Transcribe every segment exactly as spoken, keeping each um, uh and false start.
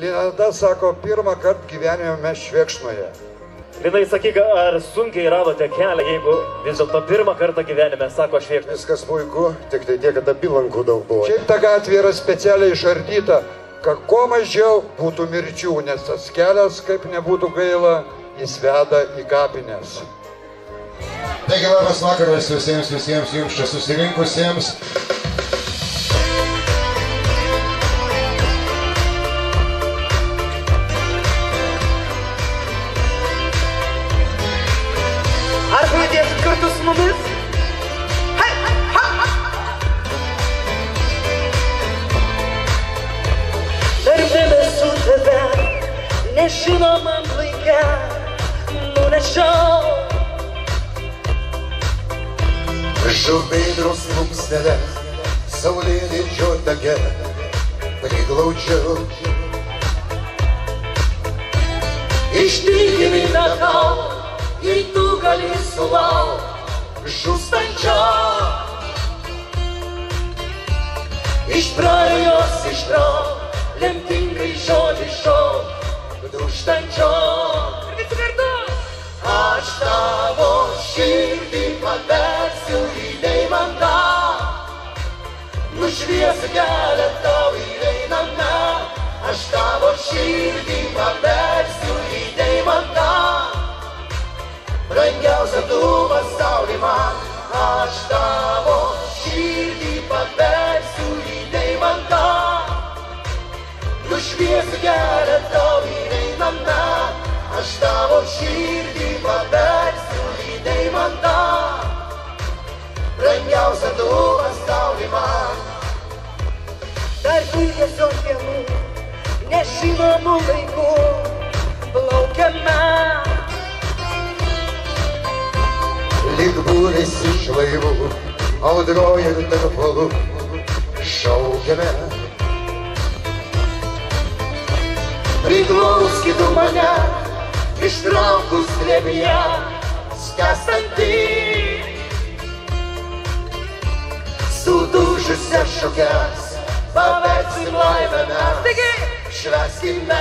Linada sako, pirmą kartą gyvenime mes Švėkšnoje. Linai, sakyk, ar sunkiai radote kelią, jeigu vis dėlto pirmą kartą gyvenime, sako Švėkšnoje? Viskas puiku, tik tai tiek, kad apilankų daug buvo. Šiaip ta gatvė yra specialiai išardyta, kad kuo mažiau būtų mirčių, nes tas kelias, kaip nebūtų gaila, jis veda į kapines. Taigi labas vakaras visiems, visiems jums čia susirinkusiems. Ar pajudėsit kartu su mumis? Hei, ha, ha. Dar debesų tave nežinomam laike nunešiau. Žuvėdros plunksnele, saulėlydžio tage priglaudžiau. Ištikimybę tau, jei tu gali sulauk žūstančio. Iš prarijos ištrauk, lemtingai žodį šauk dūžtančio. Visi kartu! Aš tavo širdį paversiu į deimantą, nušviesiu kelią tau įeiname. Aš tavo širdį paversiu į deimantą, brangiausia tu pasaulį man. Aš tavo širdį paversiu į deimantą, nušviesiu kelią tau įeiname. Aš tavo širdį paversiu į deimantą, brangiausia tu pasaulį man. Dar ilgesio dienų, nežinomų laikų plaukiame. Lyg būris iš laivų, audroja ir tarp uolų šaukiame. Priglauskit mane, ištraukus glėbyje skęstantį, sudužusias šukes paversim laimę mes, švęskime.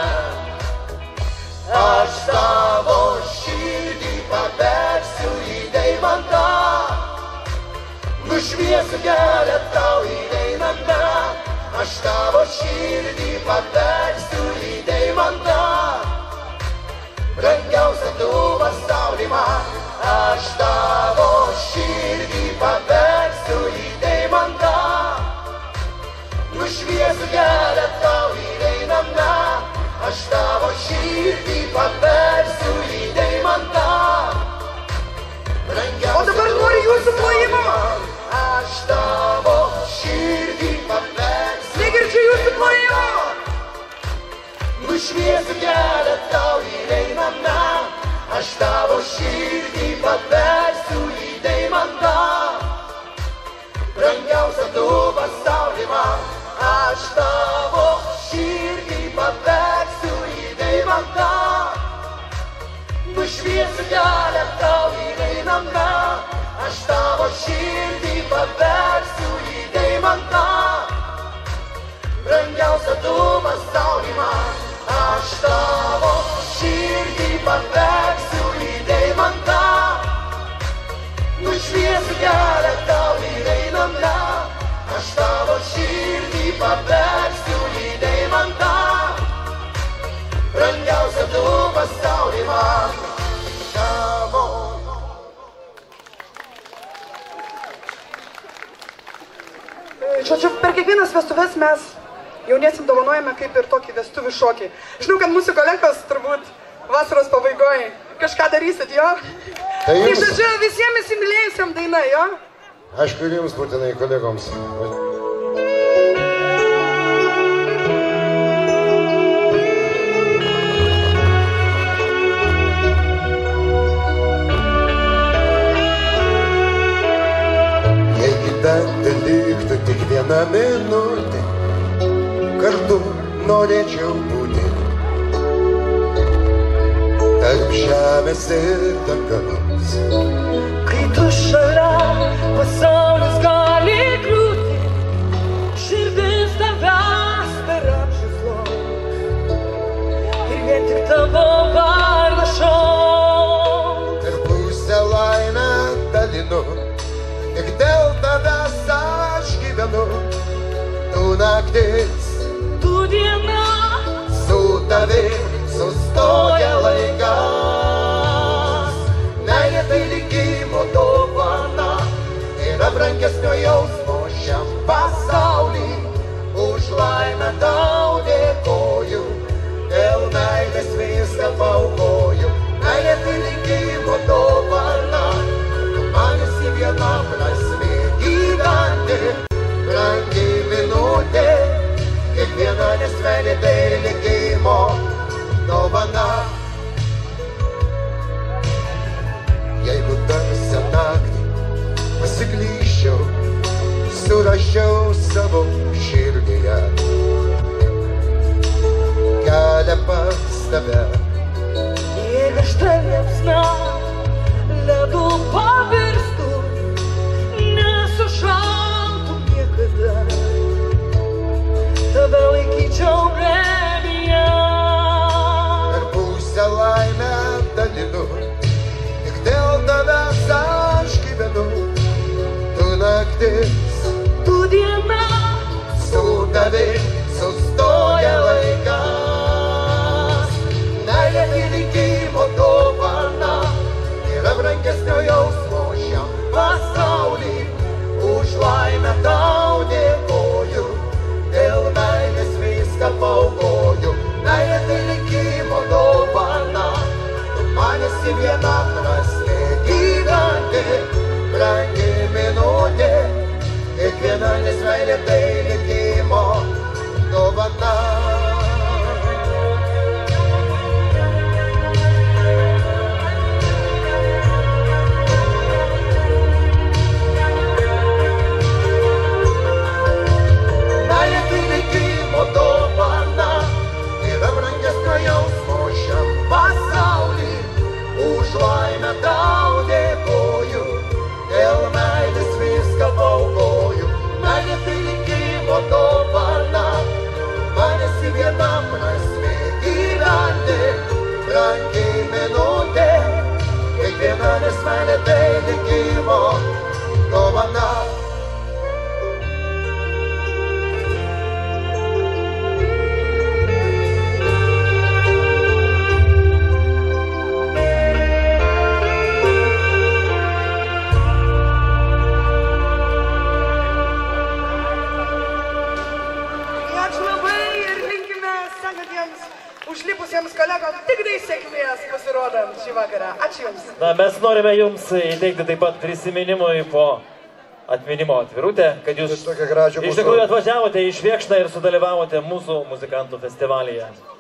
Aš tavo širdį paversiu į deimantą, nušviesiu kelią tau įeiname. Aš tavo širdį paversiu į deimantą, brangiausia tu pasaulį man. Aš tavo širdį paversiu į deimantą, nušviesiu kelią tau įeiname. Aš tavo širdį paversiu į deimantą, brangiausia. O dabar noriu jūsų plojimo. Aš tavo širdį paversiu. Negirdžiu jūsų plojimo. Nušviesiu kelią tau įeiname. Aš tavo širdį paversiu į deimantą, brangiausia tu pasaulį man. Aš tavo širdį paversiu į deimantą, nušviesiu kelią tau įeiname. Aš tavo širdį paversiu į deimantą, brangiausia tu pasaulį man. Aš tavo širdį paversiu į deimantą, nušviesiu kelią tau įeiname. Aš tavo širdį paversiu į deimantą, brangiausia tu pasaulį man. Tavo. Žodžiu, per kiekvienas vestuves mes jauniesim dovanojame kaip ir tokį vestuvių šokį. Žinau, kad mūsų kolegos turbūt vasaros pabaigoje kažką darysit, jo? Tai, tai žodžiu, visiems įsimylėjusiam daina, jo? Aišku, ir jums būtinai kolegoms. Jei gyventi liktų tik vieną minutę, kartu norėčiau būti tarp žemės ir dangaus. Kai tu šalia, pasaulis gali kliūti, širdis tavęs per amžius lauk. naktis, tu diena, su tavim sustoja laikas. Meilė tai likimo dovana, yra brangesnio jausmo šiam pasaulį. Už laimę tau dėkoju, dėl meilės viską paaukoju. Meilė tai likimo dovana, tu man esi viena prasmė gyventi. Brangi minutė, kiekviena nesmeilė tai likimo dovana. Jeigu tamsią naktį pasiklyščiau, surasčiau savo širdyje kelią pas tave. jei kažta liepsna ledu pavirstų, nesušaltų niekada, tave laikyčiau glėbyje. Per pusę laimę dalinu, tik dėl tavęs aš gyvenu. Tu naktis, Tu diena, su tavim sustoja laikas. Meilė tai likimo dovana, yra brangesnio jausmo šiam pasaulį. Už laimę tau dėkoju, dėl meilės viską paaukoju. Meilė tai likimo dovana, tu man esi viena prasmė gyventi. Brangi minutė, kiekviena nesmeilė tai likimo dovana. Meilė tai likimo dovana, yra brangesnio jausmo šiam pasaulį. Už laimę tau dėkoju, dėl meilės viską paaukoju. Meilė tai likimo dovana, man esi viena prasmė gyventi. Brangi minutė, kiekviena nesmeilė tai likimo dovana. Užlipusiems kolegom tik tai sėkmės pasirodant šį vakarą. Ačiū Jums. Na, mes norime Jums įteikti taip pat prisiminimui po atminimo atvirutę, kad Jūs Tokia gražią iš tikrųjų atvažiavote iš Viekšną ir sudalyvavote mūsų muzikantų festivalyje.